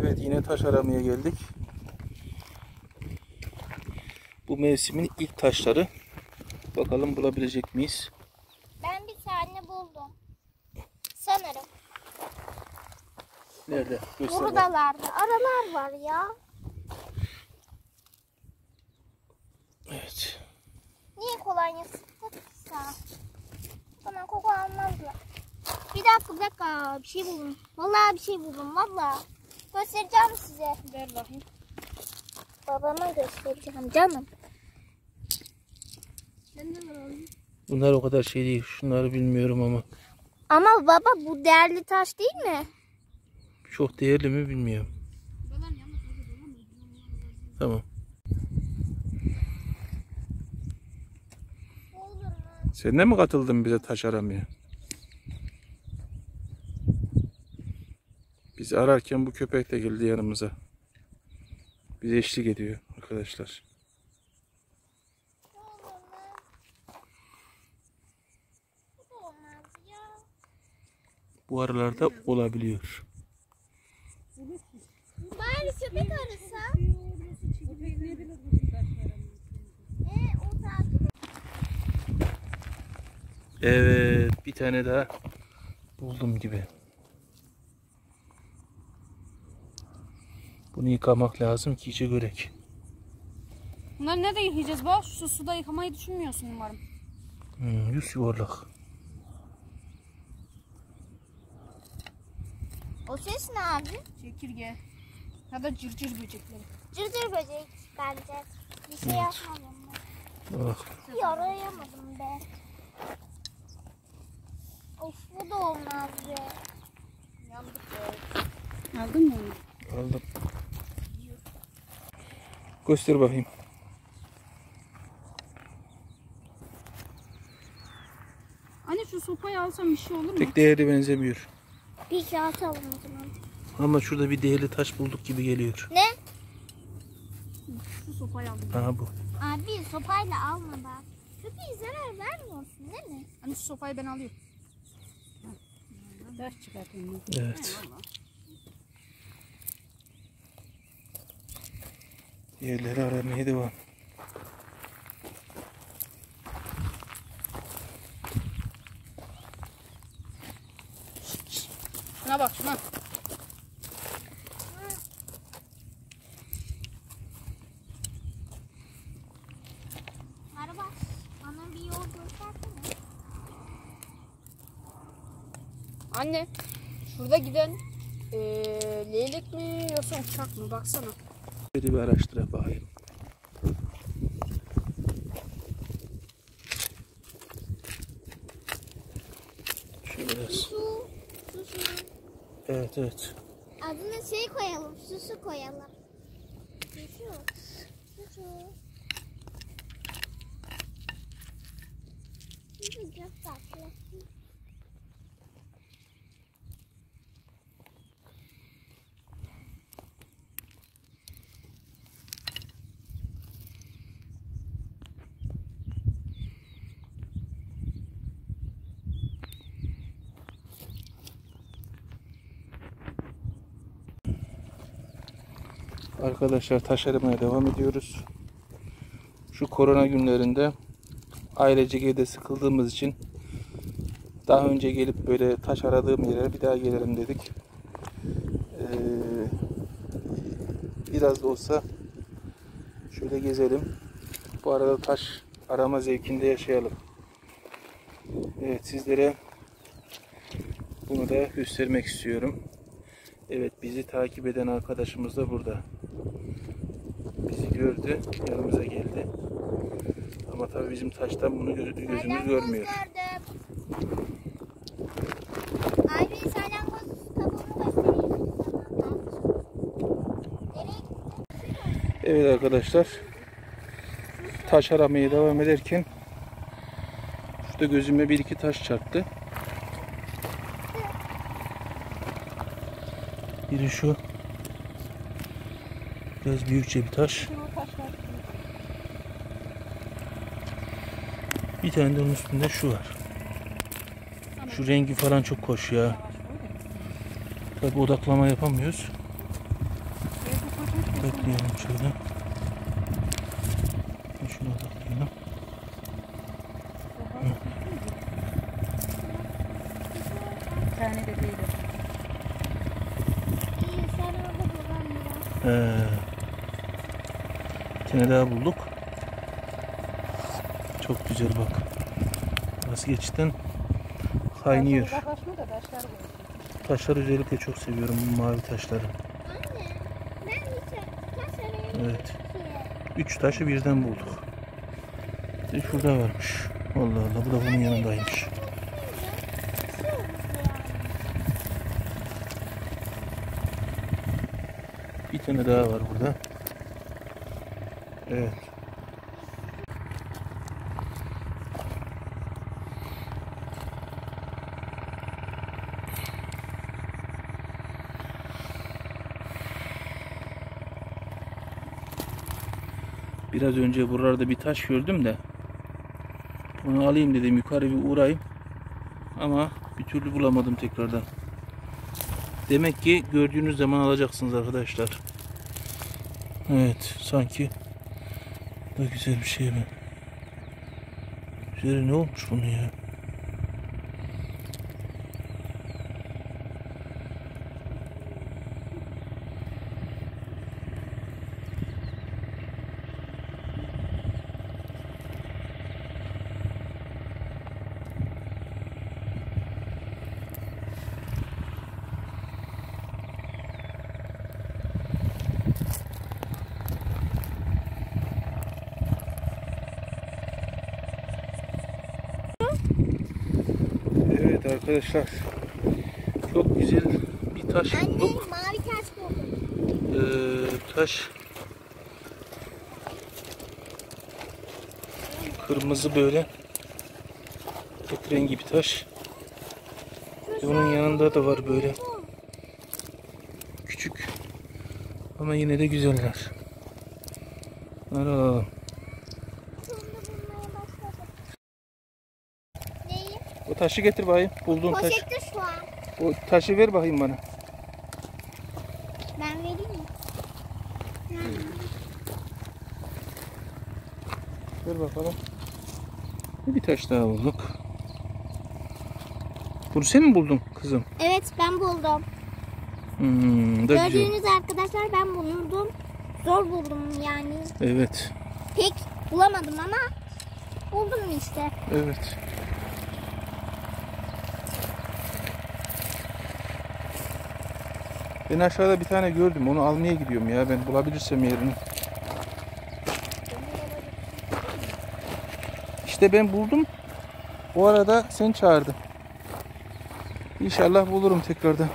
Evet, yine taş aramaya geldik. Bu mevsimin ilk taşları. Bakalım bulabilecek miyiz? Ben bir tane buldum. Sanırım. Nerede? Göster. Buradalarda aralar var ya. Evet. Niye kolonya sıktıksa? Bana koku almazlar. Bir dakika. Bir şey buldum. Vallahi bir şey buldum. Vallahi. Göstereceğim size. Ver bakayım. Babama göstereceğim canım. Ben de alayım. Bunlar o kadar şey değil. Şunları bilmiyorum ama. Ama baba bu değerli taş değil mi? Çok değerli mi bilmiyorum. Tamam. Sen de mi katıldın bize taş aramaya? Biz ararken bu köpek de geldi yanımıza. Bize eşlik ediyor arkadaşlar. Bu aralarda olabiliyor. Bari köpek arasa. O takip. Evet, bir tane daha buldum gibi. Bunu yıkamak lazım ki içe görek. Bunları nerede yıkayacağız bak? Şu suda yıkamayı düşünmüyorsun umarım. Yüz yuvarlak. O ses ne abi? Çekirge. Ya da cırcır böcekleri. Cırcır böcek bence. Bir şey yapmadım ben. Bak. Yarayamadım be. Of bu da olmaz be. Yandık be. Aldın mı onu? Aldım. Göster bakayım. Anne şu sopayı alsam bir şey olur mu? Pek değerli benzemiyor. Bir kağıt alalım o zaman. Ama şurada bir değerli taş bulduk gibi geliyor. Ne? Şu sopayı aldım. Abi Aha bu. sopayla alma bak. Köpeğe zarar vermiyorsun değil mi? Anne şu sopayı ben alıyorum. Ders çıkartayım. Evet. Yerleri aramaya devam. Şuna bak şuna. Araba bana bir yol göstersene. Anne şurada giden leylek mi yoksa uçak mı? Baksana. Bir araştıra bakayım. Şöyle biraz. Su. Evet evet. Adına şey koyalım. Susu koyalım. Susu. Susu çok tatlı. Arkadaşlar taş aramaya devam ediyoruz. Şu korona günlerinde ailecek evde sıkıldığımız için daha önce gelip böyle taş aradığım yere bir daha gelelim dedik. Biraz da olsa şöyle gezelim. Bu arada taş arama zevkinde yaşayalım. Evet, sizlere bunu da göstermek istiyorum. Evet, bizi takip eden arkadaşımız da burada. Bizi gördü, yanımıza geldi. Ama tabii bizim taştan bunu gözümüz görmüyor. Abi salyangoz kabuğunu göstereyim. Evet arkadaşlar, taş aramaya devam ederken şurada gözüme bir iki taş çarptı. Biri şu, biraz büyükçe bir taş. Bir tane de onun üstünde şu var. Şu rengi falan çok hoş ya. Tabi odaklama yapamıyoruz. Tıklayalım şöyle. Şuna tıklayalım. Bir tane de değil. İyi sen orada dur ben biraz. Bir tane daha bulduk. Çok güzel bak. Burası gerçekten kaynıyor. Uzaklaşma da taşlar koyuyor. Taşlar özellikle çok seviyorum, bu mavi taşları. Anne ben hiç taş arayayım. Evet. 3 taşı birden bulduk. Bir de şurada varmış. Allah Allah, bu da bunun yanındaymış. Bir tane daha var burada. Evet. Biraz önce buralarda bir taş gördüm de onu alayım dedim, yukarı bir uğrayayım ama bir türlü bulamadım tekrardan. Demek ki gördüğünüz zaman alacaksınız arkadaşlar. Evet, sanki da güzel bir şey mi? Üzeri ne olmuş bunun ya? Evet arkadaşlar, çok güzel bir taş Anne bulduk. mavi taş buldum. Taş kırmızı, böyle et rengi bir taş. Onun yanında da var böyle küçük ama yine de güzeller. Bunları alalım. Sonunda bulmaya başladım. Neyi? O taşı getir bakayım. Bulduğun taş. Poşette şu an. O taşı ver bakayım bana. Ben vereyim mi? Ver bakalım. Bir taş daha bulduk. Bunu sen mi buldun kızım? Evet ben buldum. Da güzel. Gördüğünüz arkadaşlar ben buldum. Zor buldum yani. Evet. Pek bulamadım ama buldum işte. Evet. Ben aşağıda bir tane gördüm. Onu almaya gidiyorum ya. Ben bulabilirsem yerini. İşte ben buldum. O arada sen çağırdın. İnşallah bulurum tekrardan.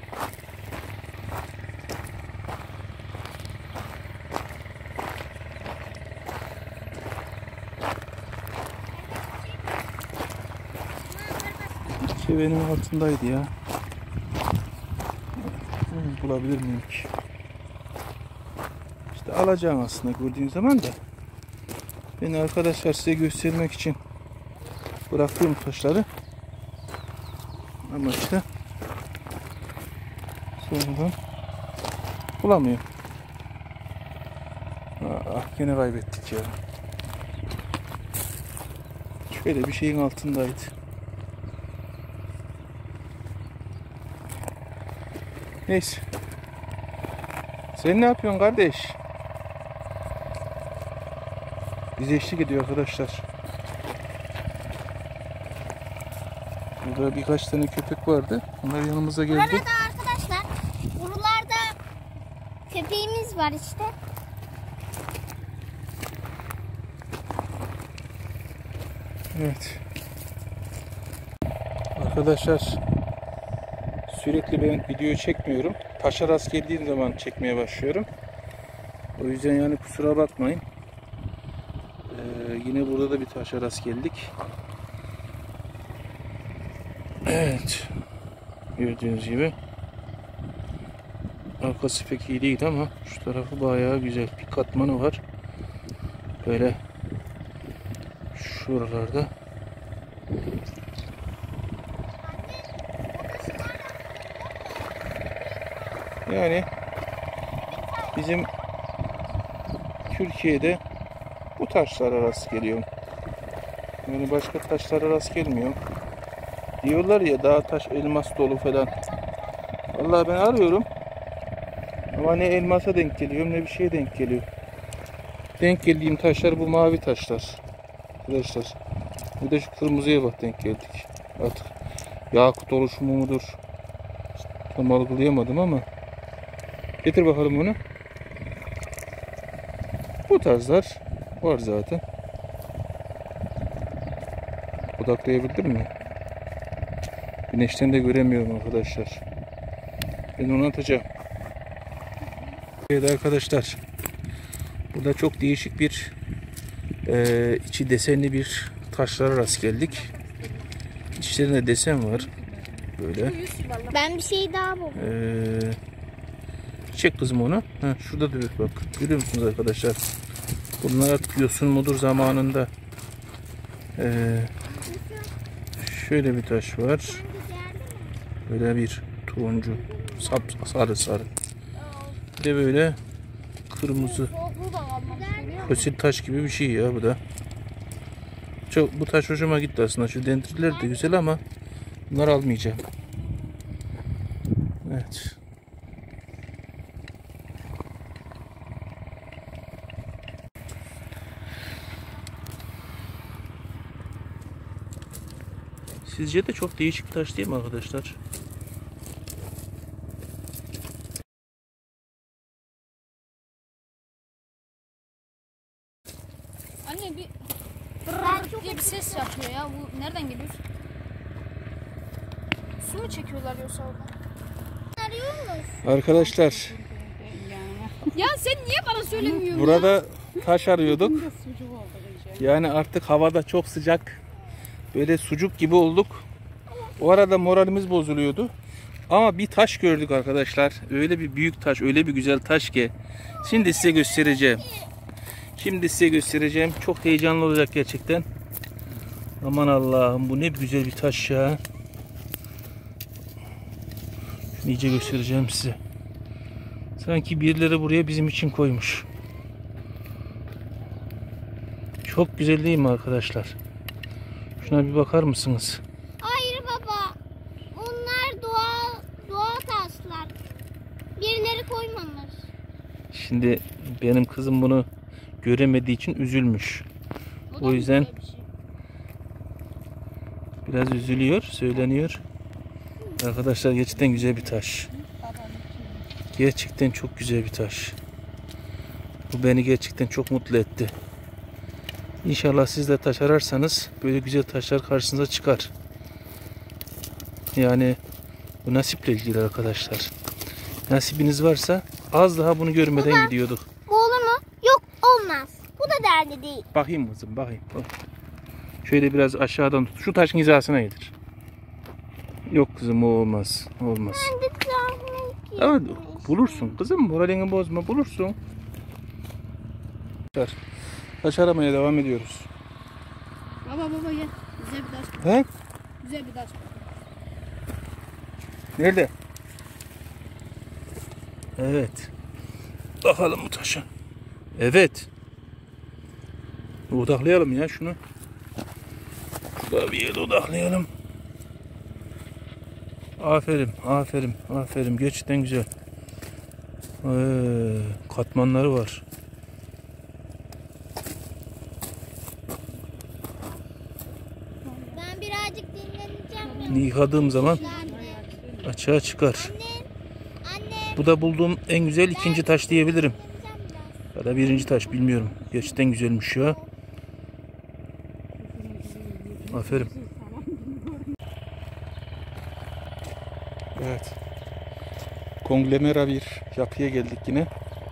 Benim altındaydı ya. Bulabilir miyim ki? İşte alacağım aslında gördüğün zaman da. Ben arkadaşlar size göstermek için bıraktığım taşları. Ama işte sonradan bulamıyorum. Ah, gene kaybettik ya. Şöyle bir şeyin altındaydı. Neyse. Sen ne yapıyorsun kardeş? Bize eşlik ediyor arkadaşlar. Burada birkaç tane köpek vardı. Onlar yanımıza Bu geldi. arada arkadaşlar buralarda köpeğimiz var işte. Evet. Arkadaşlar, sürekli ben video çekmiyorum. Taşa rast geldiğim zaman çekmeye başlıyorum. O yüzden yani kusura bakmayın. Yine burada da bir taşa rast geldik. Evet. Gördüğünüz gibi. Arkası pek iyi değil ama şu tarafı bayağı güzel. Bir katmanı var. Böyle şuralarda. Yani bizim Türkiye'de bu taşlara rast geliyorum. Yani başka taşlara rast gelmiyorum. Diyorlar ya dağ taş elmas dolu falan. Vallahi ben arıyorum. Ama ne elmasa denk geliyorum ne bir şeye denk geliyor. Denk geldiğim taşlar bu mavi taşlar. Arkadaşlar. Bir de şu kırmızıya bak denk geldik. Artık yakut oluşumu mudur? Tam algılayamadım ama. Getir bakalım bunu. Bu tarzlar var zaten. Odaklayabildim mi? Güneşten de göremiyorum arkadaşlar. Ben onu atacağım. Evet arkadaşlar. Burada çok değişik bir içi desenli bir taşlara rast geldik. İçlerinde desen var. Böyle. Ben bir şey daha buldum. Çek kızım onu. Heh, şurada da bak. Görüyor musunuz arkadaşlar? Bunlar artık yosun mudur zamanında. Şöyle bir taş var. Böyle bir turuncu. Sarı. Bir de böyle kırmızı. Fosil taş gibi bir şey ya bu da. Çok, bu taş hoşuma gitti aslında. Şu dendriler de güzel ama bunları almayacağım. Evet. Sizce de çok değişik bir taş değil mi arkadaşlar? Anne bir diye bir ses yapıyor ya. Bu nereden geliyor? Su mu çekiyorlar yoksa orada? Arıyor musun? Arkadaşlar Ya sen niye bana söylemiyorsun? burada taş arıyorduk. Yani artık havada çok sıcak. Böyle sucuk gibi olduk. O arada moralimiz bozuluyordu. Ama bir taş gördük arkadaşlar. Öyle bir büyük taş, öyle bir güzel taş ki. Şimdi size göstereceğim. Çok heyecanlı olacak gerçekten. Aman Allah'ım, bu ne güzel bir taş ya. Şunu iyice göstereceğim size. Sanki birileri buraya bizim için koymuş. Çok güzel değil mi arkadaşlar? Şuna bir bakar mısınız? Hayır baba. Onlar doğal taşlar. Birileri koymamış. Şimdi benim kızım bunu göremediği için üzülmüş. O yüzden biraz üzülüyor, söyleniyor. Arkadaşlar gerçekten güzel bir taş. Gerçekten çok güzel bir taş. Bu beni gerçekten çok mutlu etti. İnşallah siz de taş ararsanız böyle güzel taşlar karşınıza çıkar. Yani bu nasiple ilgili arkadaşlar. Nasibiniz varsa az daha bunu görmeden gidiyorduk. Bu olur mu? Yok, olmaz. Bu da derdi değil. Bakayım kızım, bakayım. Şöyle biraz aşağıdan tut. Şu taşın hizasına getir. Yok kızım, o olmaz. Olmaz. Ben de tahmin Ama bulursun kızım, moralini bozma, bulursun. Taş aramaya devam ediyoruz. Baba gel. Güzel bir taş. He? Güzel bir taş. Nerede? Evet. Bakalım bu taşa. Evet. Odaklayalım ya şunu. Şurada bir yere odaklayalım. Aferin. Gerçekten güzel. Katmanları var. Ben birazcık dinleneceğim. Yıkadığım zaman açığa çıkar. Anne. Bu da bulduğum en güzel ikinci taş diyebilirim. Ya da birinci taş, bilmiyorum. Gerçekten güzelmiş ya. Aferin. Evet. Konglomerat bir yapıya geldik yine.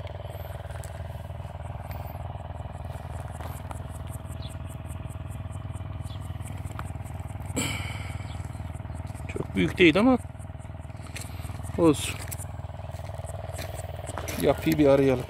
Çok büyük değil ama olsun. Yapıyı bir arayalım.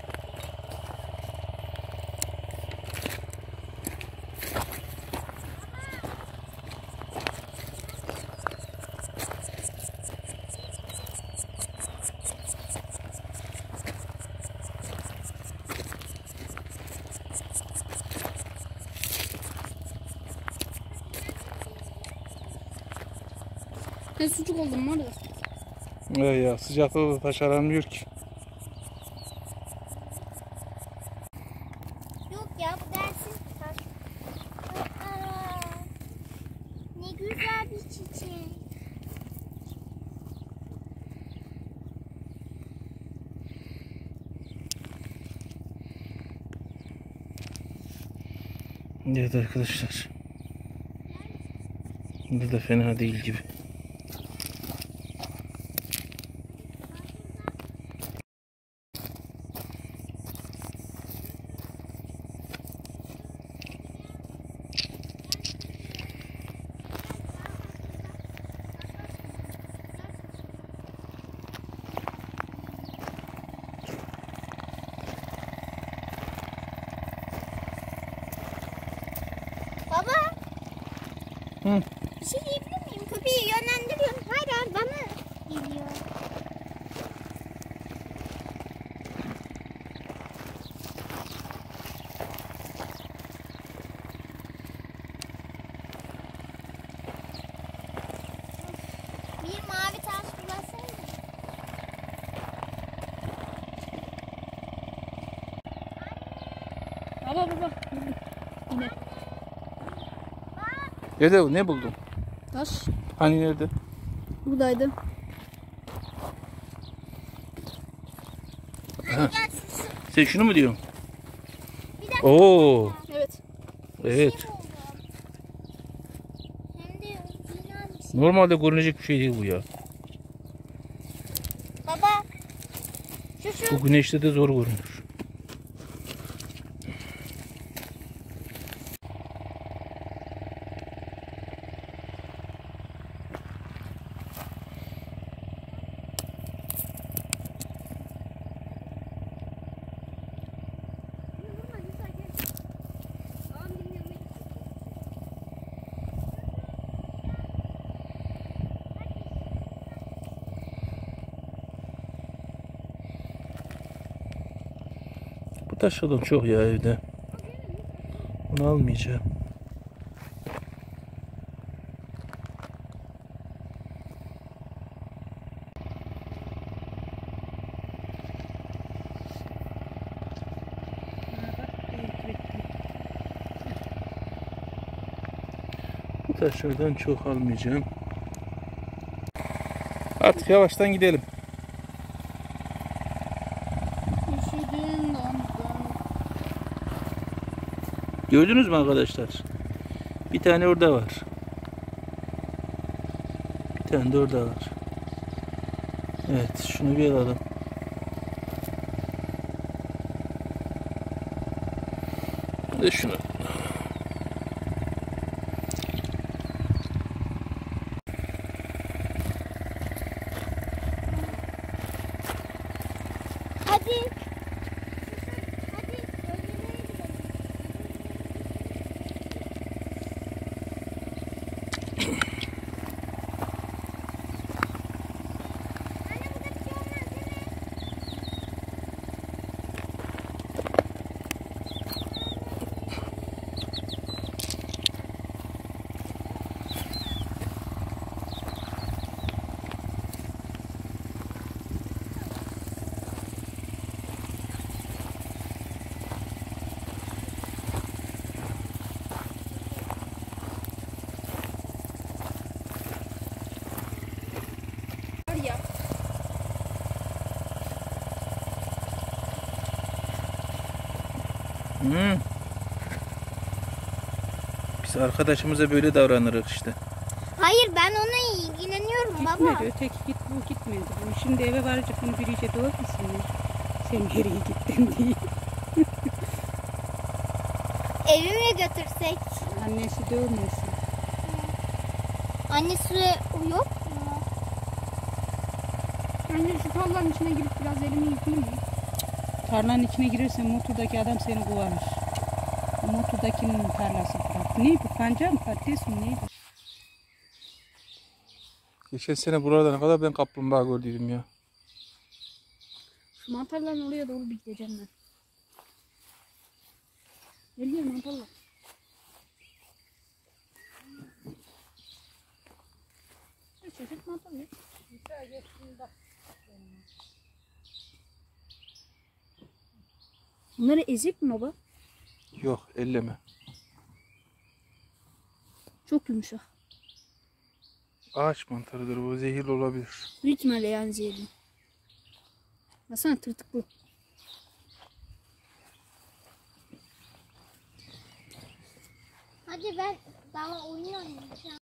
Ben sucuk oldum var ya. Ya sıcakta da taş aranmıyor ki. Yok ya bu dersin. Aa, ne güzel bir çiçek. Evet arkadaşlar. Bu da fena değil gibi. Baba. Hı. Bir şey diyebilir miyim? Köpeği yönlendiriyorum. Hayır bana geliyor. Bir mavi taş bulasana. Baba. Yine. Dede ne buldun? Taş. Hani nerede? Buradaydı. Hadi gel şu. Sen şunu mu diyorsun? Bir dakika. Oo, Evet. evet. Bir şey buldum. Hem de güzel bir şey. Normalde görünecek bir şey değil bu ya. Baba. Şu. Bu güneşte de zor görünür. Bu taşladım çok ya evde. Bunu almayacağım. Bu taşlardan çok almayacağım. Artık yavaştan gidelim. Üşüdüm dondum. Gördünüz mü arkadaşlar? Bir tane orada var. Bir tane de orada var. Evet, şunu bir alalım. Ve şunu. Hadi. Hadi. Öldürmeye gidelim. Anne burada bir şey olmaz değil mi? Var ya. Biz arkadaşımıza böyle davranırız işte. Hayır ben ona ilgileniyorum baba. Gitmedi. Öteki bu gitmedi. Bu şimdi eve varacak bunu bir iyice doğru musun? Sen nereye gittin diye. Evime götürsek. Annesi dövmesin. Annesi yok mu? Önce şu tarlanın içine girip biraz elimi yıkayayım mı? Tarlanın içine girersen motordaki adam seni kovar. O motordakinin tarlası bırak. Ne bu? Pancar mı? Patates mi? Neydi? Geçen sene buralarda ne kadar ben kaplumbağa gördüydüm ya. Şu mantarların oraya doğru bir gideceğim ben. Geliyor mantarlar. Şaşırtmadım ya. Bunları ezik mi baba? Yok, elleme. Çok yumuşak. Ağaç mantarıdır bu, zehirli olabilir. Büyük ihtimalle yani zehirli. Baksana tırtıklı. Hadi ben daha oyun oynayacağım.